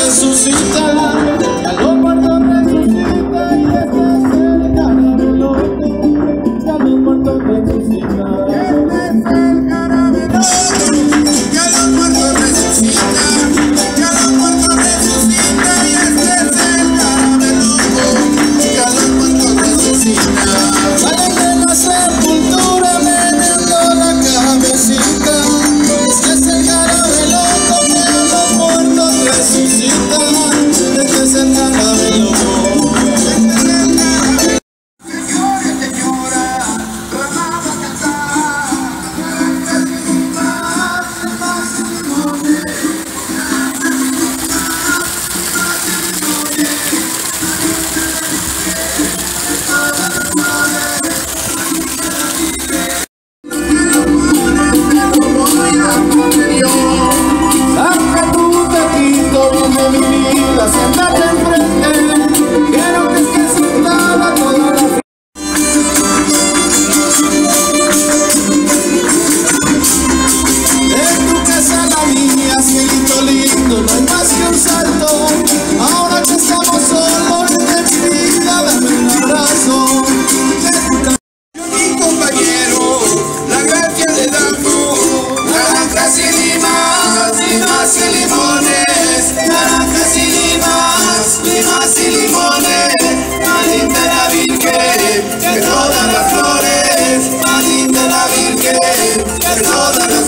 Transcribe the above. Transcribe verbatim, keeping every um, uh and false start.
resucita, ya los muertos resucitan, y este es el caramelo, ya los muertos resucitan. Siéntate enfrente, quiero que estés sentada toda la vida. De tu casa a la mía, cielito lindo, no hay más que un salto. Ahora que estamos solos, de mi vida, dame un abrazo. Yo mi compañero, la gracia le damos, naranjas y limas, limas y limones, naranjas y limas, limas y limones, más linda la Virgen que todas las flores, más linda la Virgen que todas las